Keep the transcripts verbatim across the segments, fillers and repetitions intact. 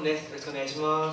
です。よろしくお願いします。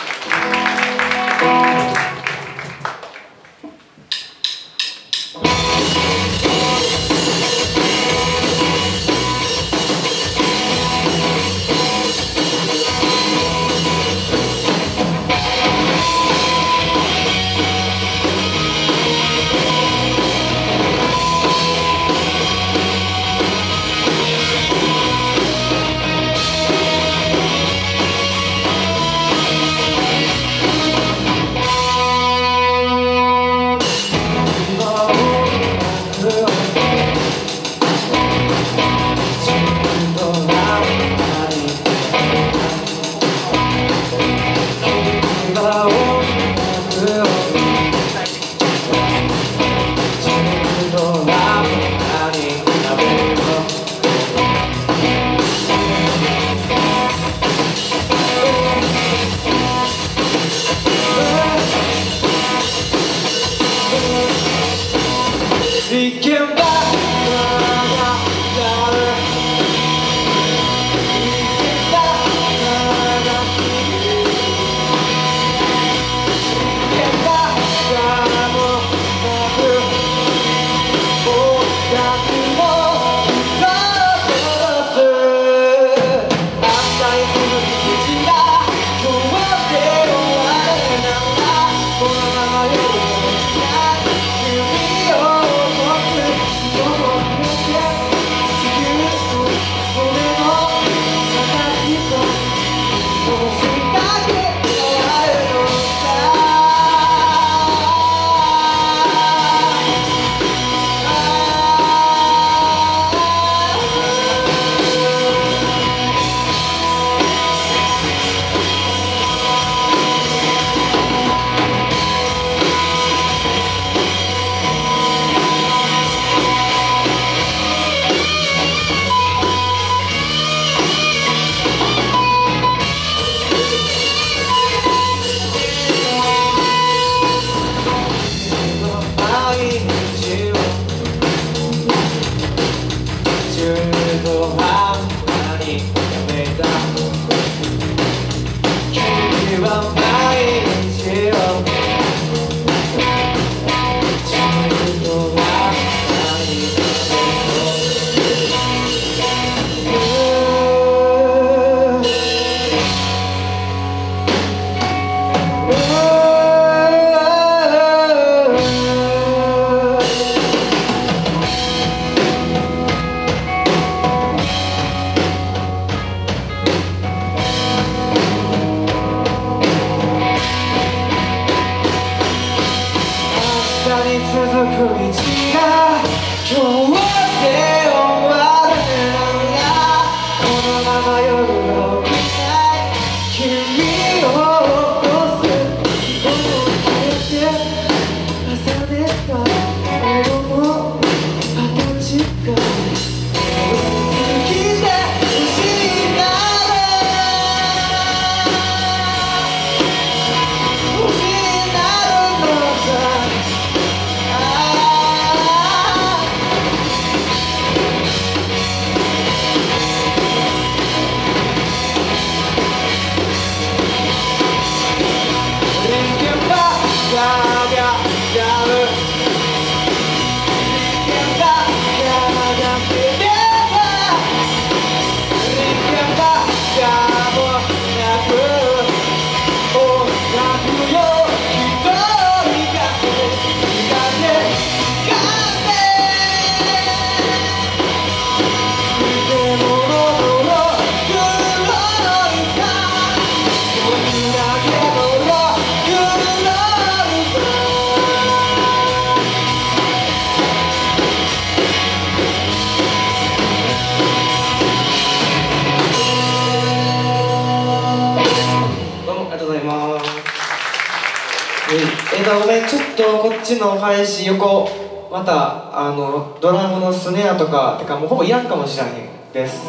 えーと、ごめん、ちょっとこっちの配信横またあのドラムのスネアとかてかもうほぼいらんかもしれへんです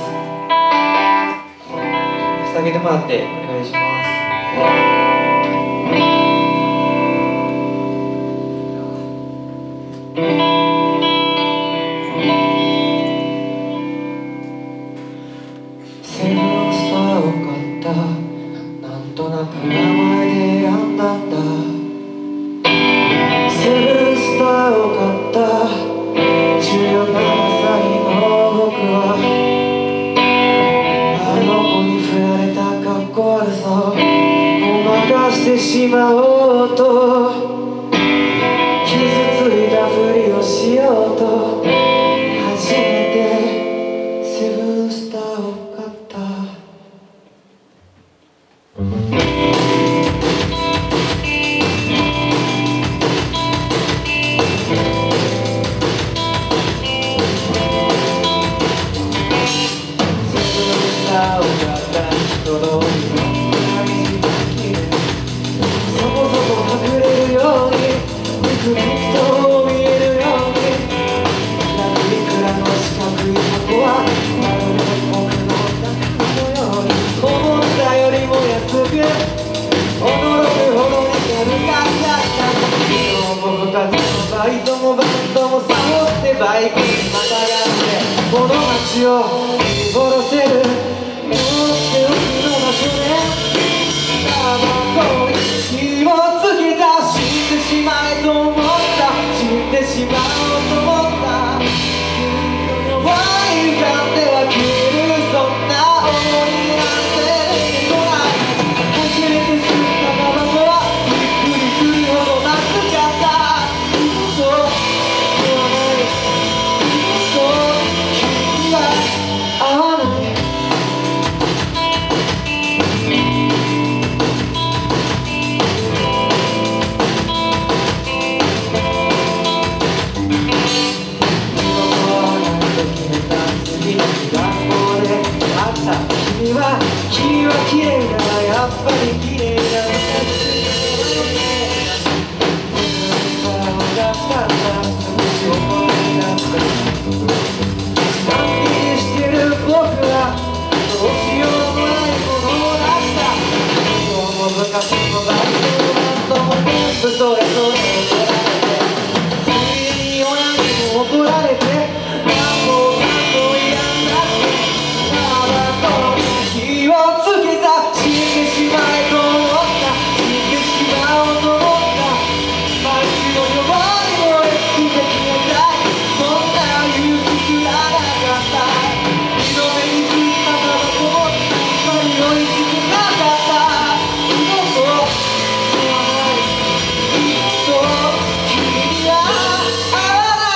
してあげてもらってお願いしますセブンスターを買ったようと初めてセブンスターを買った。バイトもバンドもサボってバイクにまたがってこの街を見殺せるとっておきの場所でタバコに火をつけた。死んでしまえと思った、死んでしまおうと思った。弱い浮かんでは消える、そんな思いなんて出てこない。初めて吸ったタバコはびっくりするほどまずかった。君は君は綺麗だ、やっぱり綺麗だ。反比してる僕はどうしようもないものを出した。今日も部活もバイトも何度も全部それぞれ怒られて、ついに親にも怒られて、何もかも嫌になってタバコに火をつけた。死んでしまえと思った、死んでしまおうと思った。街の弱い声聞いてくれたい、そんな勇気すらなかった。二度目に吸ったタバコもあんまり美味しくなかった。二度と吸わない、きっと君には合わない。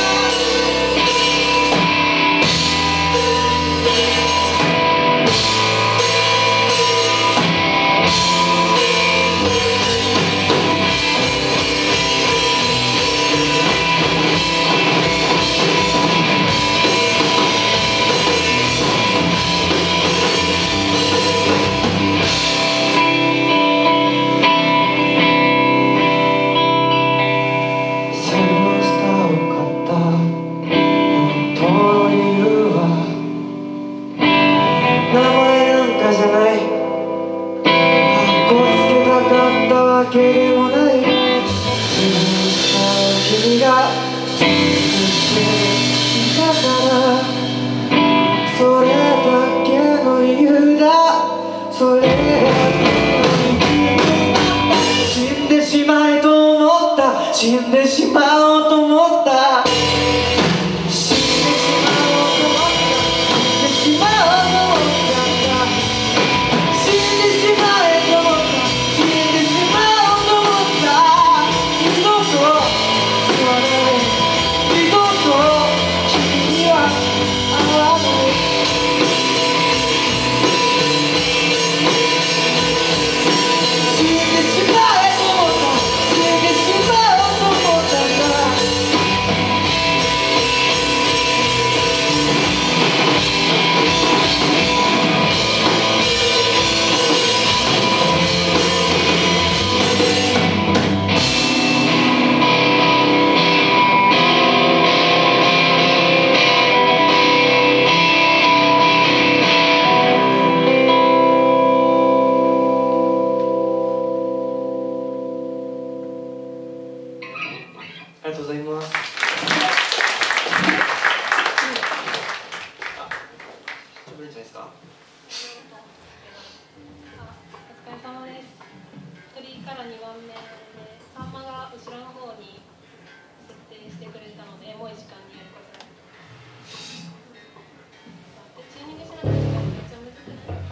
死んでしまおうと思った。死んでしまおうと思った。死んでしまおうと思った。死んでしまえと思った。死んでしまおうと思った。二度と吸わない、二度と君には会わない。死んでしまえと思った。死んでしまえありがとうございます。お疲れ様です。一人からにばんめで、さんまが後ろの方に設定してくれたので、もういい時間にやることに。で、チューニングしなくてめっちゃ難し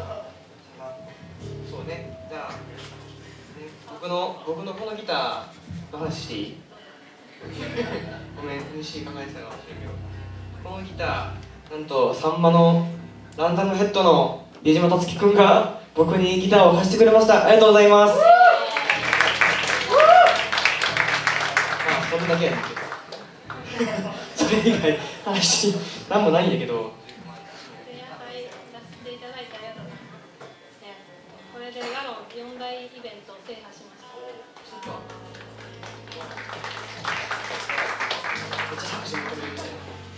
い。そうね。じゃあ、ね、僕の僕のこのギターの話していい？ ごめん、エムシー 考えてたかもしれんけど、このギター、なんとさんまのランタムヘッドの飯島達樹くんが僕にギターを貸してくれました。ありがとうございます。まあそれだけやねんけどそれ以外話なんもないんやけど、 これでガロンよん大イベントを制覇しました。 めっちゃ拍手求めるみたいな。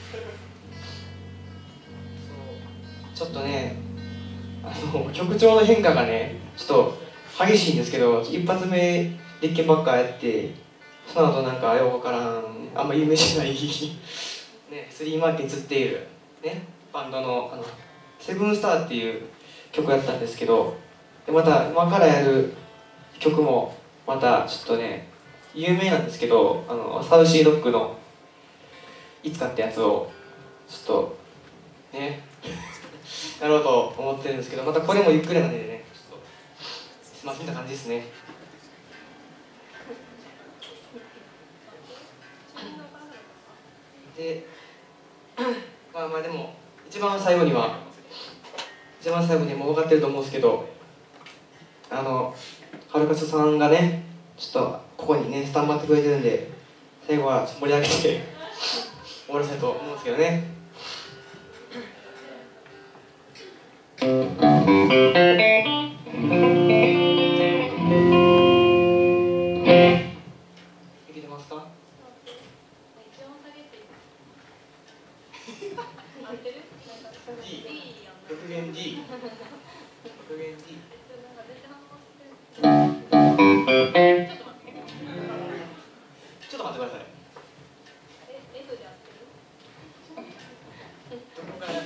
ちょっとね、あの曲調の変化がね、ちょっと激しいんですけど、一発目立憲ばっかやって、その後なんかよくわからん、あんま有名じゃないね、スリーマーティンズっていうねバンドのあのセブンスターっていう曲やったんですけど、でまた今からやる曲もまたちょっとね有名なんですけど、あのサウシードッグのいつかってやつをちょっとねやろうと思ってるんですけど、またこれもゆっくりなんでね、ちょっとすいませんな感じですね。でまあまあでも一番最後には一番最後にもう分かってると思うんですけど、あのはるかつさんがねちょっとここにねスタンバってくれてるんで、最後は盛り上げて終わらせたいと思うんですけどね。いけてますか？D、極限 D、極限 D。ちょっと待ってください。どこから？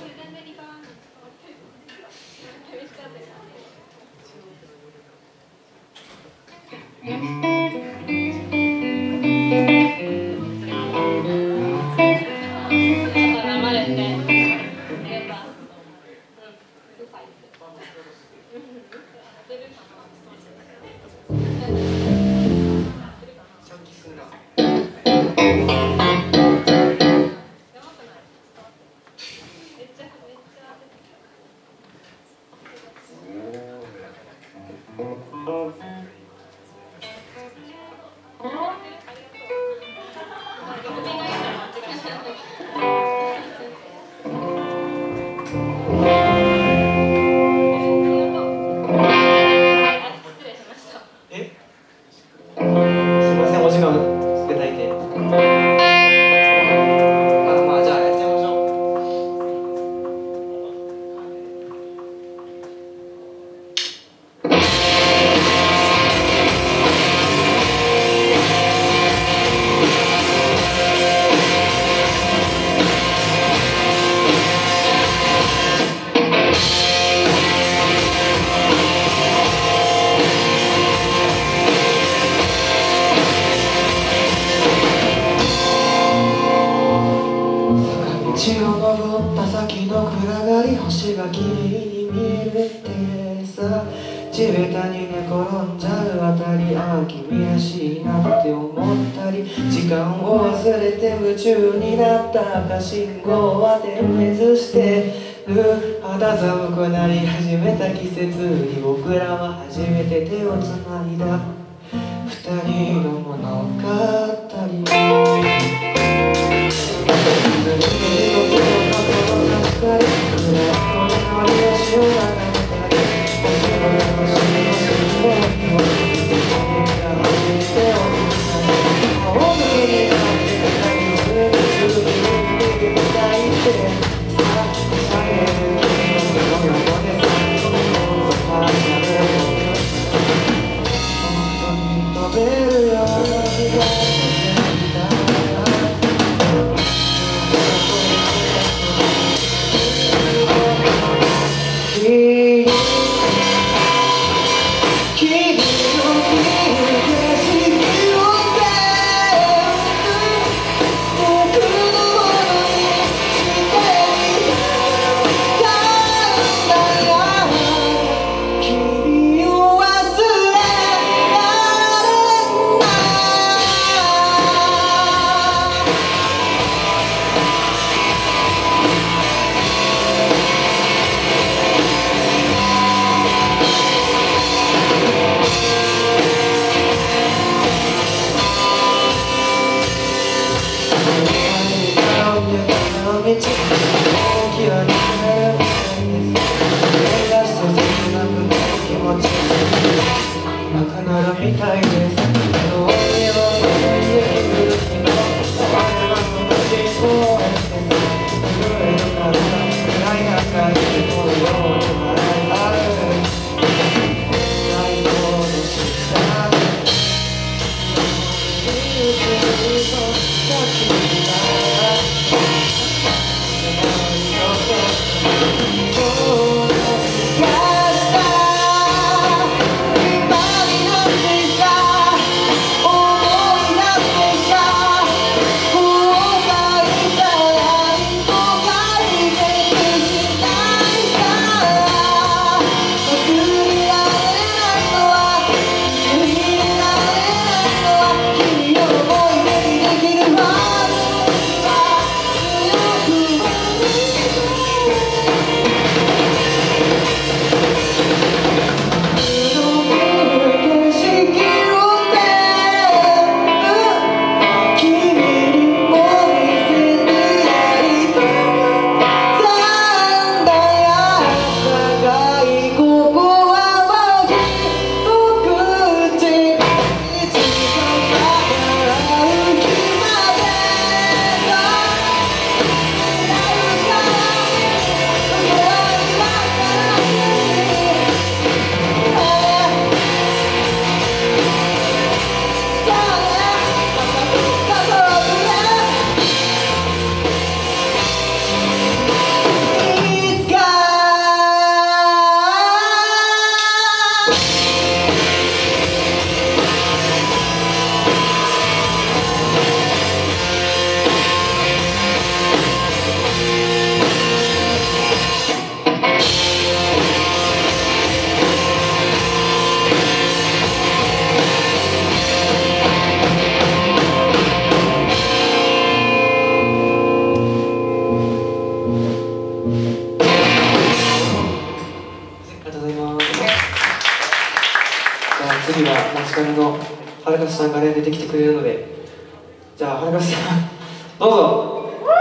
登った先の暗がり、星が綺麗に見えてさ、地べたに寝転んじゃうあたり、ああ君らしいなって思ったり、時間を忘れて夢中になった赤信号は点滅してる。肌寒くなり始めた季節に僕らは初めて手をつないだ。二人の物語、飛べるような気が道大きな道が目指して切なくなる気持ちなくなるみたいです。どうにもそれできる日の我々の人公園です。震えるから暗い中にこのように笑いある最高の下にその先次はマジカルのはるかさんがね出てきてくれるので、じゃあはるかさんどうぞ。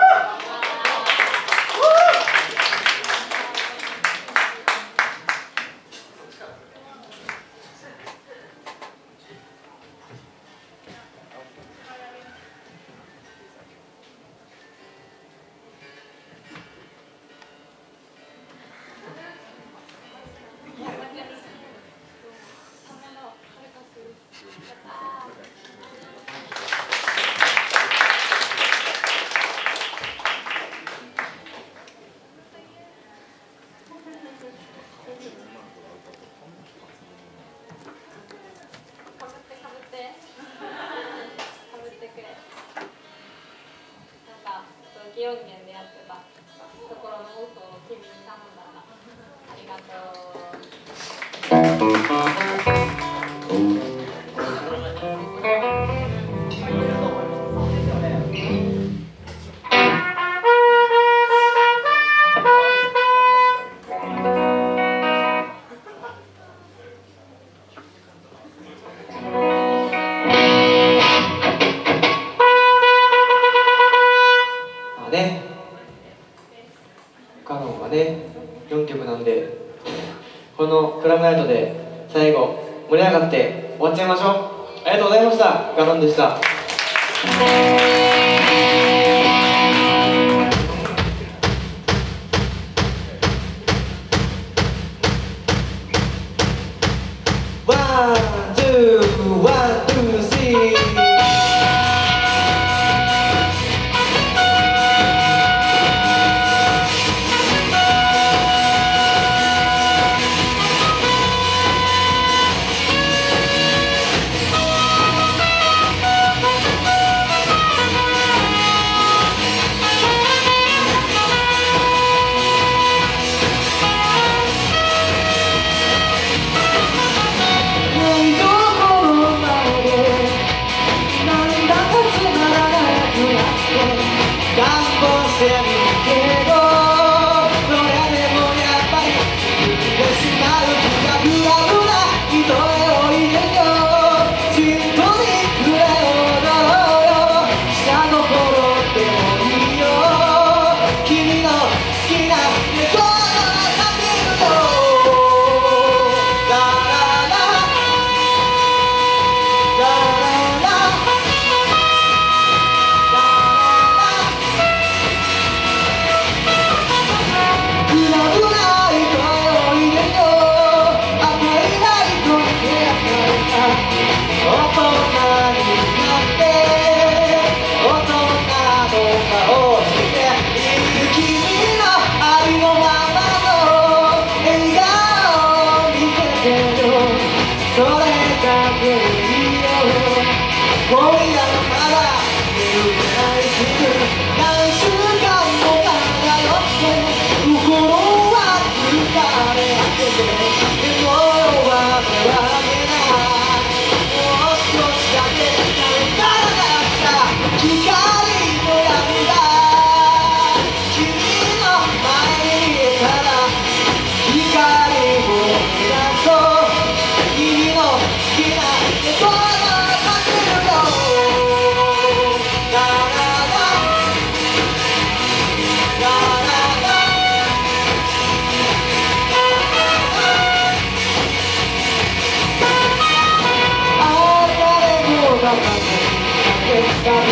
祇園源でやってたところの音を君に頼んだらありがとう。カノンはねよんきょくなんでこのクラブナイトで最後盛り上がって終わっちゃいましょう。ありがとうございました。カノンでした。ワン、ツー、ワン、ツー、スリー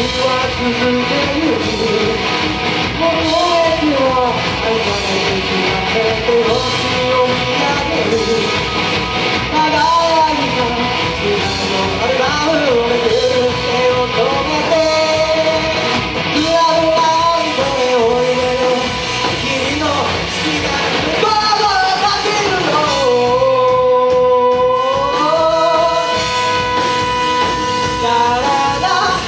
は続いてゆく求めては愛されてきらめて星を見上げる輝いた時代のアルバムをめくる手を止めてクラブライトへおいでよ君の好きなレコードをかけるのラララ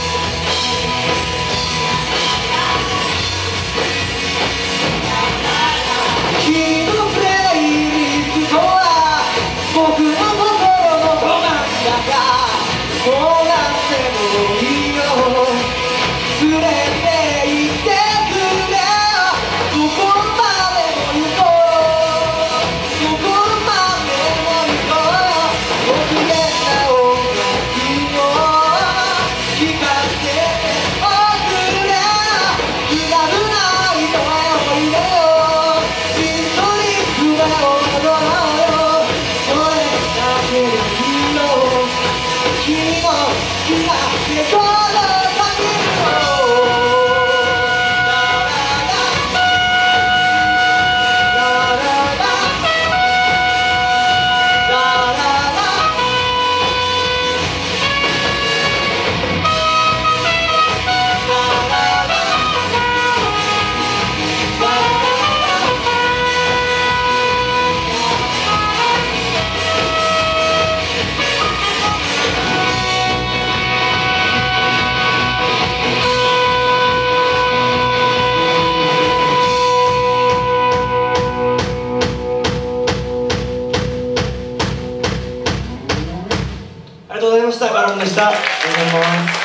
君のプレイリストは僕の心のど真ん中こうなってもいいよ連れて行ってくれどこまでも行こうどこまでも行こうご機嫌な音楽を聴かせておくれクラブナイトへおいでよ一緒に船を踊ろうよそれだけでいいよ君の好きなレコードをかけるのラララララララララありがとうございました。ガロンでした。ありがとうございます。